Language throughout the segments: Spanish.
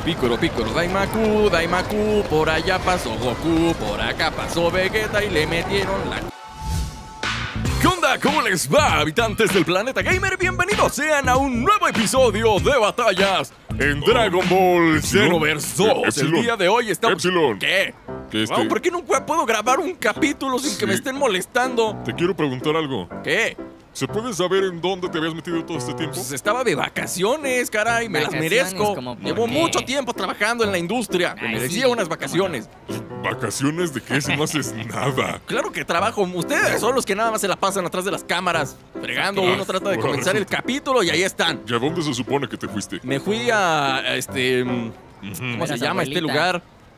Picoro, Picoro, Daimaku, por allá pasó Goku, por acá pasó Vegeta y le metieron la... ¿Qué onda? ¿Cómo les va, habitantes del planeta gamer? Bienvenidos sean a un nuevo episodio de batallas en Dragon Ball Xenoverse 2. El día de hoy estamos... ¿Qué? Wow, ¿por qué no puedo grabar un capítulo sin que me estén molestando? Te quiero preguntar algo. ¿Qué? ¿Se puede saber en dónde te habías metido todo este tiempo? Pues estaba de vacaciones, caray, me las merezco. Llevo mucho tiempo trabajando en la industria. Me merecía unas vacaciones. ¿Vacaciones de qué? Si no haces nada. Claro que trabajo. Ustedes son los que nada más se la pasan atrás de las cámaras, fregando. Uno trata de comenzar el capítulo y ahí están. ¿Y a dónde se supone que te fuiste? Me fui a ¿cómo se llama este lugar?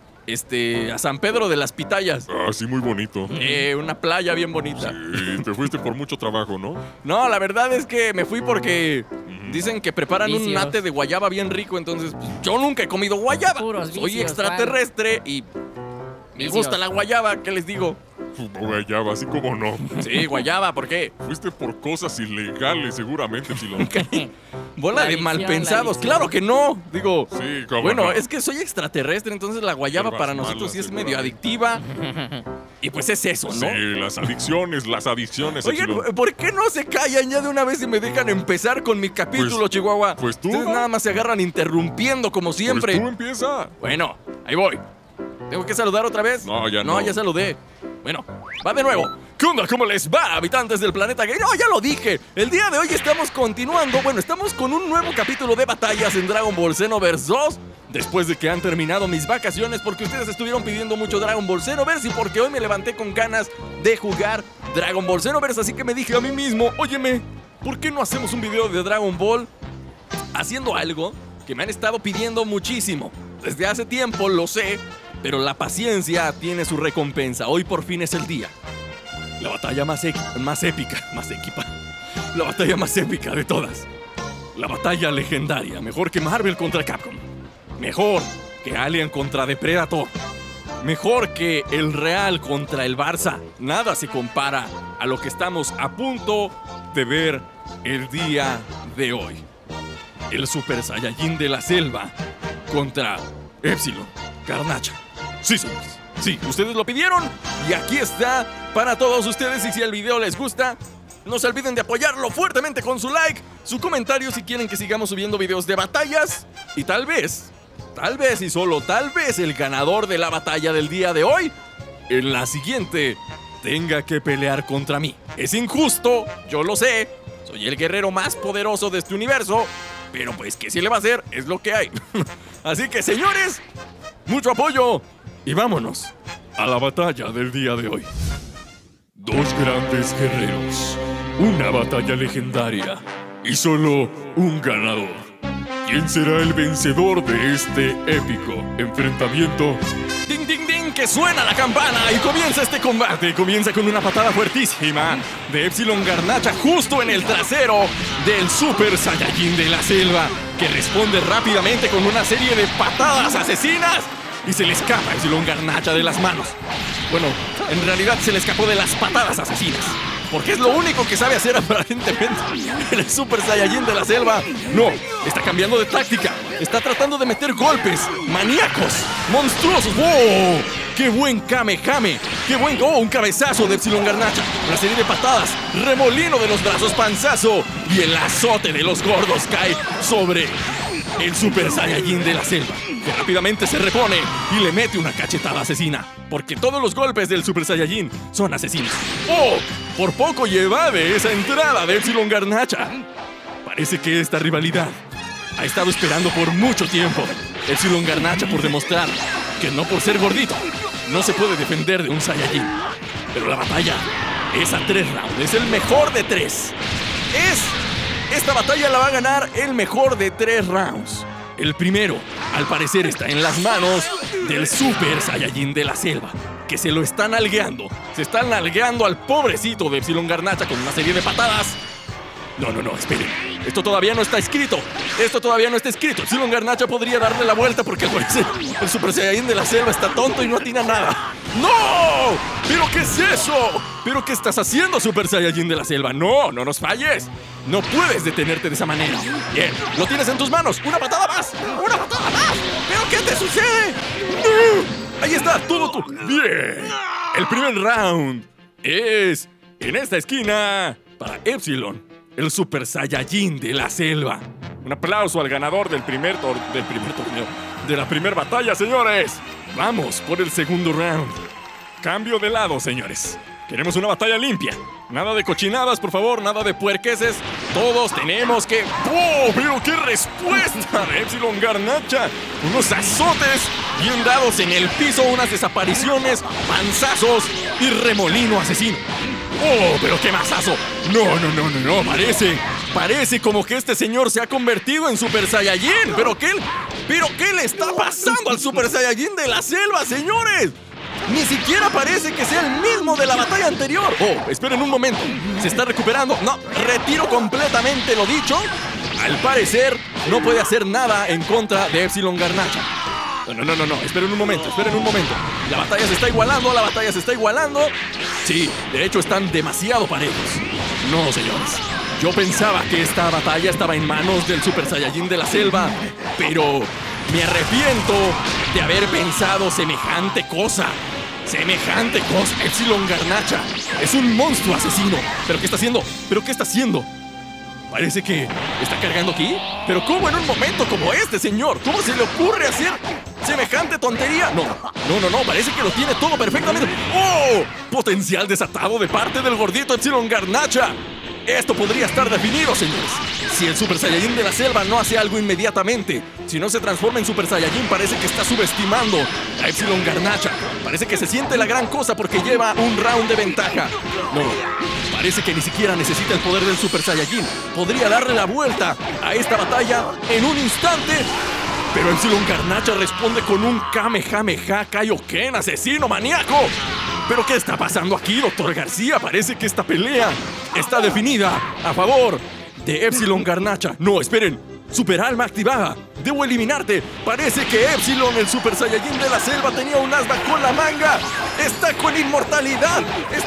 A San Pedro de las Pitayas. Ah, sí, muy bonito. Una playa bien bonita. Sí, te fuiste por mucho trabajo, ¿no? No, la verdad es que me fui porque dicen que preparan un nate de guayaba bien rico, entonces pues, yo nunca he comido guayaba. Soy extraterrestre y me gusta la guayaba, ¿qué les digo? Guayaba, así como no. Sí, guayaba, ¿por qué? Fuiste por cosas ilegales, seguramente, Chilón. Bola de malpensados, claro que no. Digo, sí, cómo bueno, no. es que soy extraterrestre, entonces la guayaba para nosotros sí es medio adictiva. Y pues es eso, ¿no? Sí, las adicciones. Oigan, Chilón. ¿por qué no se callan ya de una vez y me dejan empezar con mi capítulo, Chihuahua? Pues tú. Ustedes nada más se agarran interrumpiendo como siempre. Pues tú empieza. Bueno, ahí voy. ¿Tengo que saludar otra vez? No, ya no. No, ya saludé. Bueno, va de nuevo. ¿Qué onda? ¿Cómo les va, habitantes del planeta gay? No, ya lo dije. El día de hoy estamos continuando. Bueno, estamos con un nuevo capítulo de batallas en Dragon Ball Xenoverse 2. Después de que han terminado mis vacaciones, porque ustedes estuvieron pidiendo mucho Dragon Ball Xenoverse y porque hoy me levanté con ganas de jugar Dragon Ball Xenoverse. Así que me dije a mí mismo, óyeme, ¿por qué no hacemos un video de Dragon Ball haciendo algo que me han estado pidiendo muchísimo? Desde hace tiempo, lo sé, pero la paciencia tiene su recompensa. Hoy por fin es el día. La batalla más épica de todas. La batalla legendaria. Mejor que Marvel contra Capcom. Mejor que Alien contra Depredator. Mejor que el Real contra el Barça. Nada se compara a lo que estamos a punto de ver el día de hoy. El Super Saiyajin de la selva contra Epsilon Garnacha. Sí, señores. Sí, ustedes lo pidieron y aquí está para todos ustedes. Y si el video les gusta, no se olviden de apoyarlo fuertemente con su like, su comentario si quieren que sigamos subiendo videos de batallas. Y tal vez y solo tal vez el ganador de la batalla del día de hoy, en la siguiente, tenga que pelear contra mí. Es injusto, yo lo sé. Soy el guerrero más poderoso de este universo. Pero pues, ¿qué se le va a hacer? Es lo que hay. Así que, señores, mucho apoyo y vámonos a la batalla del día de hoy. Dos grandes guerreros, una batalla legendaria y solo un ganador. ¿Quién será el vencedor de este épico enfrentamiento? ¡Ding, ding, ding! ¡Que suena la campana! Y comienza este combate. Comienza con una patada fuertísima de Epsilon Garnacha justo en el trasero del Super Saiyajin de la selva, que responde rápidamente con una serie de patadas asesinas y se le escapa a Epsilon Garnacha de las manos. Bueno, en realidad se le escapó de las patadas asesinas, porque es lo único que sabe hacer aparentemente el Super Saiyajin de la selva. No, está cambiando de táctica. Está tratando de meter golpes maníacos, monstruosos. ¡Wow! ¡Qué buen Kamehame! ¡Qué buen! ¡Oh! Un cabezazo de Epsilon Garnacha. Una serie de patadas, remolino de los brazos, panzazo. Y el azote de los gordos cae sobre el Super Saiyajin de la selva, que rápidamente se repone y le mete una cachetada asesina, porque todos los golpes del Super Saiyajin son asesinos. ¡Oh! Por poco lleva de esa entrada de Epsilon Garnacha. Parece que esta rivalidad ha estado esperando por mucho tiempo. Epsilon Garnacha por demostrar que no por ser gordito no se puede defender de un Saiyajin. Pero la batalla es a 3 rounds, es el mejor de 3. Esta batalla la va a ganar el mejor de 3 rounds. El primero, al parecer, está en las manos del Super Saiyajin de la selva, que se lo están nalgueando. Se están nalgueando al pobrecito de Epsilon Garnacha con una serie de patadas. No, esperen. Esto todavía no está escrito. Epsilon Garnacha podría darle la vuelta porque al parecer el Super Saiyajin de la selva está tonto y no atina nada. ¡No! ¿Pero qué es eso? ¿Pero qué estás haciendo, Super Saiyajin de la selva? No nos falles. No puedes detenerte de esa manera. Bien, lo tienes en tus manos. ¡Una patada más! ¡Una patada más! ¡Pero sucede? ¡No! Ahí está, todo tu... ¡Bien! El primer round es en esta esquina para Epsilon, el Super Saiyajin de la selva. Un aplauso al ganador del primer torneo, de la primera batalla, señores. Vamos por el segundo round. Cambio de lado, señores. Queremos una batalla limpia. Nada de cochinadas, por favor, nada de puerqueses. Todos tenemos que... ¡Oh, pero qué respuesta de Epsilon Garnacha! Unos azotes bien dados en el piso, unas desapariciones, panzazos y remolino asesino. ¡Oh, pero qué mazazo! No, parece como que este señor se ha convertido en Super Saiyajin. ¿Pero qué le está pasando al Super Saiyajin de la selva, señores? Ni siquiera parece que sea el mismo de la batalla anterior. Oh, esperen un momento. Se está recuperando. No, retiro completamente lo dicho. Al parecer, no puede hacer nada en contra de Epsilon Garnacha. No. Esperen un momento. La batalla se está igualando. Sí, de hecho están demasiado parejos. No, señores. Yo pensaba que esta batalla estaba en manos del Super Saiyajin de la selva, pero me arrepiento de haber pensado semejante cosa. Epsilon Garnacha es un monstruo asesino. ¿Pero qué está haciendo? Parece que está cargando aquí. ¿Pero cómo en un momento como este, señor? ¿Cómo se le ocurre hacer semejante tontería? No, parece que lo tiene todo perfectamente. ¡Oh! Potencial desatado de parte del gordito Epsilon Garnacha. Esto podría estar definido, señores. Si el Super Saiyajin de la selva no hace algo inmediatamente, si no se transforma en Super Saiyajin, parece que está subestimando a Epsilon Garnacha. Parece que se siente la gran cosa porque lleva un round de ventaja. No, parece que ni siquiera necesita el poder del Super Saiyajin. Podría darle la vuelta a esta batalla en un instante. Pero Epsilon Garnacha responde con un Kamehameha Kaioken asesino maníaco. ¿Pero qué está pasando aquí, doctor García? Parece que esta pelea está definida a favor de Epsilon Garnacha. No, esperen. Super alma activada. Debo eliminarte. Parece que Epsilon, el Super Saiyajin de la selva, tenía un as bajo la manga. Está con inmortalidad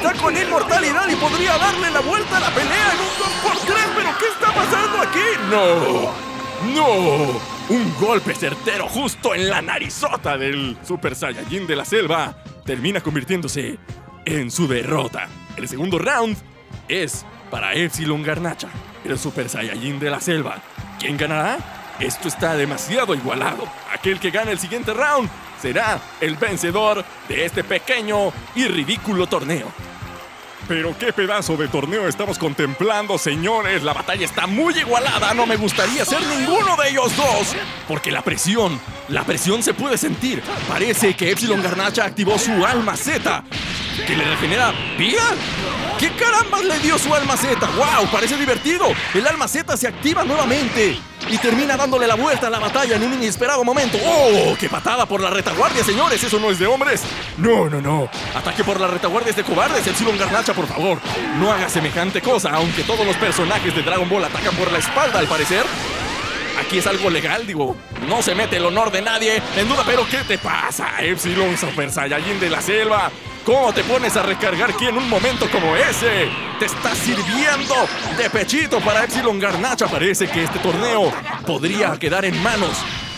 y podría darle la vuelta a la pelea en un 2x3. ¿Pero qué está pasando aquí? No. Un golpe certero justo en la narizota del Super Saiyajin de la selva termina convirtiéndose en su derrota. El segundo round es para Epsilon Garnacha, el Super Saiyajin de la selva. ¿Quién ganará? Esto está demasiado igualado. Aquel que gane el siguiente round será el vencedor de este pequeño y ridículo torneo. Pero qué pedazo de torneo estamos contemplando, señores. La batalla está muy igualada. No me gustaría ser ninguno de ellos dos, porque la presión se puede sentir. Parece que Epsilon Garnacha activó su alma Z, que le regenera vida. ¿Qué carambas le dio su alma Z? ¡Wow! Parece divertido. El alma Z se activa nuevamente y termina dándole la vuelta a la batalla en un inesperado momento. ¡Oh! ¡Qué patada por la retaguardia, señores! ¡Eso no es de hombres! No. Ataque por la retaguardia es de cobardes. Epsilon Garnacha, por favor, no haga semejante cosa. Aunque todos los personajes de Dragon Ball atacan por la espalda, al parecer. Aquí es algo legal, digo. No se mete el honor de nadie en duda. ¿Pero qué te pasa, Epsilon Super Saiyajin de la selva? ¿Cómo te pones a recargar aquí en un momento como ese? Te está sirviendo de pechito para Epsilon Garnacha. Parece que este torneo podría quedar en manos,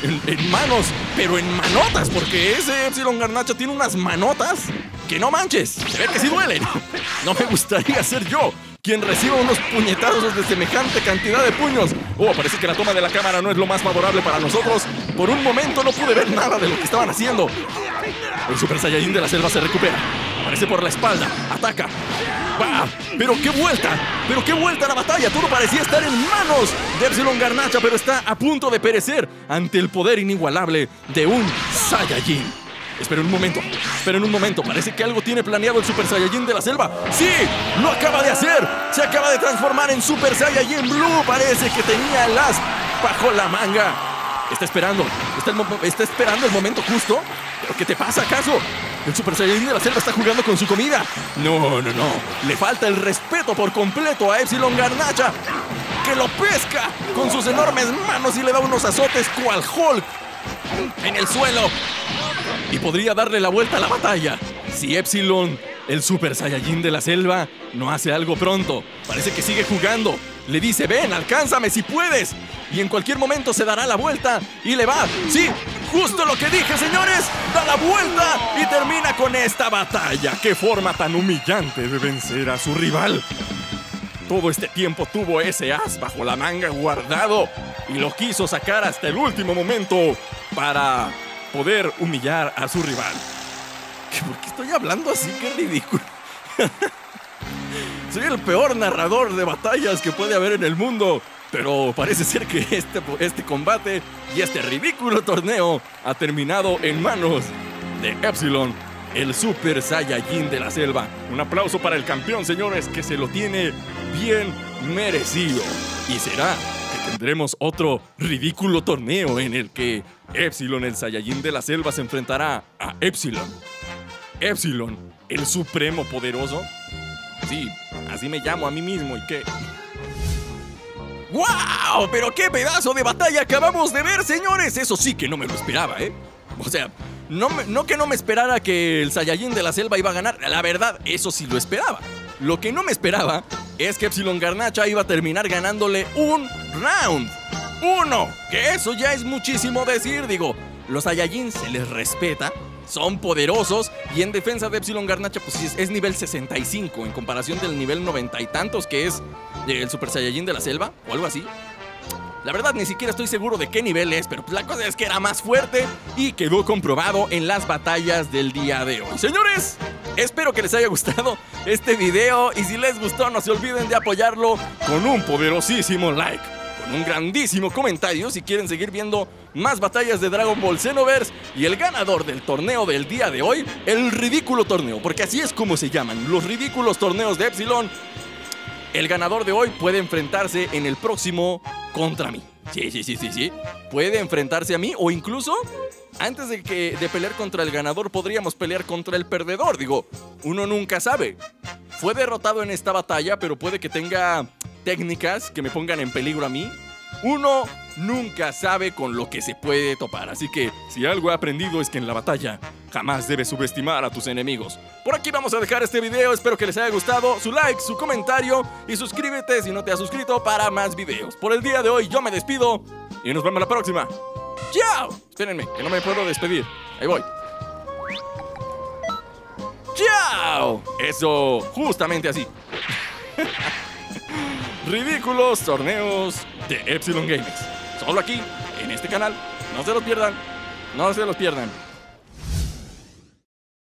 pero en manotas, porque ese Epsilon Garnacha tiene unas manotas que no manches, se ve que sí duelen. No me gustaría ser yo quien reciba unos puñetazos de semejante cantidad de puños. Oh, parece que la toma de la cámara no es lo más favorable para nosotros. Por un momento no pude ver nada de lo que estaban haciendo. El Super Saiyajin de la selva se recupera. Aparece por la espalda. Ataca. ¡Bah! ¡Pero qué vuelta a la batalla! Todo parecía estar en manos de Epsilon Garnacha, pero está a punto de perecer ante el poder inigualable de un Saiyajin. Esperen un momento. Parece que algo tiene planeado el Super Saiyajin de la selva. ¡Sí! ¡Lo acaba de hacer! Se acaba de transformar en Super Saiyajin Blue. Parece que tenía el as bajo la manga. Está esperando el momento justo. ¿Pero qué te pasa, acaso? El Super Saiyajin de la selva está jugando con su comida. No. Le falta el respeto por completo a Epsilon Garnacha, que lo pesca con sus enormes manos y le da unos azotes cual Hulk en el suelo. Y podría darle la vuelta a la batalla si Epsilon, el Super Saiyajin de la selva, no hace algo pronto. Parece que sigue jugando. Le dice, ven, alcánzame si puedes. Y en cualquier momento se dará la vuelta y le va. Sí, justo lo que dije, señores. Da la vuelta y termina con esta batalla. ¡Qué forma tan humillante de vencer a su rival! Todo este tiempo tuvo ese as bajo la manga guardado y lo quiso sacar hasta el último momento para poder humillar a su rival. ¿Por qué estoy hablando así? ¡Qué ridículo! Soy el peor narrador de batallas que puede haber en el mundo. Pero parece ser que este combate y este ridículo torneo ha terminado en manos de Epsilon, el Super Saiyajin de la selva. Un aplauso para el campeón, señores, que se lo tiene bien merecido. Y será que tendremos otro ridículo torneo en el que Epsilon, el Saiyajin de la selva, se enfrentará a Epsilon. Epsilon, el supremo poderoso. Sí, así me llamo a mí mismo. ¿Y qué? ¡Wow! ¡Pero qué pedazo de batalla acabamos de ver, señores! Eso sí que no me lo esperaba, ¿eh? O sea, no que no me esperara que el Saiyajin de la selva iba a ganar. La verdad, eso sí lo esperaba. Lo que no me esperaba es que Epsilon Garnacha iba a terminar ganándole un round. ¡Uno! Que eso ya es muchísimo decir. Digo, los Saiyajin se les respeta, son poderosos, y en defensa de Epsilon Garnacha pues es nivel 65 en comparación del nivel 90 y tantos que es el Super Saiyajin de la selva o algo así. La verdad ni siquiera estoy seguro de qué nivel es, pero pues la cosa es que era más fuerte y quedó comprobado en las batallas del día de hoy. Señores, espero que les haya gustado este video y si les gustó no se olviden de apoyarlo con un poderosísimo like, con un grandísimo comentario si quieren seguir viendo más batallas de Dragon Ball Xenoverse y el ganador del torneo del día de hoy, el ridículo torneo, porque así es como se llaman, los ridículos torneos de Epsilon. El ganador de hoy puede enfrentarse en el próximo contra mí. Sí. Puede enfrentarse a mí o incluso antes de pelear contra el ganador podríamos pelear contra el perdedor. Digo, uno nunca sabe. Fue derrotado en esta batalla, pero puede que tenga técnicas que me pongan en peligro a mí. Uno nunca sabe con lo que se puede topar. Así que si algo he aprendido es que en la batalla jamás debes subestimar a tus enemigos. Por aquí vamos a dejar este video. Espero que les haya gustado. Su like, su comentario y suscríbete si no te has suscrito para más videos. Por el día de hoy yo me despido y nos vemos la próxima. ¡Chao! Espérenme, que no me puedo despedir. Ahí voy. ¡Chao! Eso, justamente así. Ridículos torneos de Epsilon Games. Solo aquí, en este canal. No se los pierdan. No se los pierdan.